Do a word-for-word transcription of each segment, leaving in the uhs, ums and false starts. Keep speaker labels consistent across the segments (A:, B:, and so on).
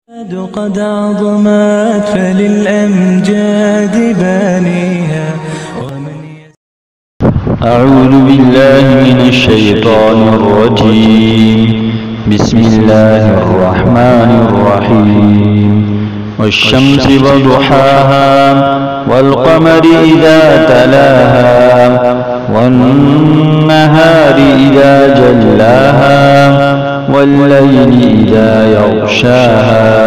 A: قد عظمت فللأمجاد بانيها.
B: أعوذ بالله من الشيطان الرجيم. بسم الله الرحمن الرحيم. والشمس وضحاها والقمر إذا تلاها والنهار إذا جلاها والليل إذا يغشاها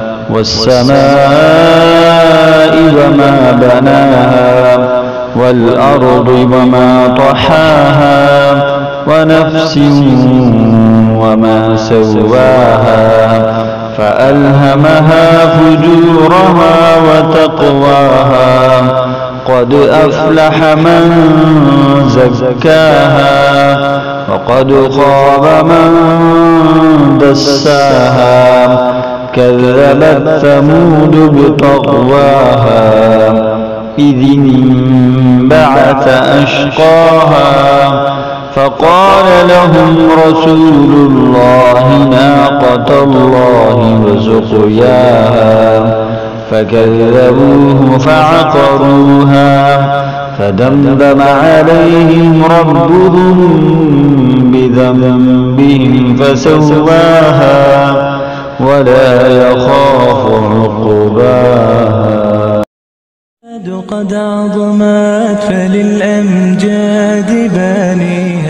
B: والسماء وما بناها والأرض وما طحاها ونفس وما سواها فألهمها فجورها وتقواها. قد أفلح من زكاها وقد خاب من دساها. كذبت ثمود بطغواها إذ انبعث أشقاها فقال لهم رسول الله ناقة الله وسقياها فكذبوه فعقروها فدمدم عليهم ربهم بذنبهم فسواها ولا يخاف عقباها.
A: قد عظمت فللأمجاد بانيها.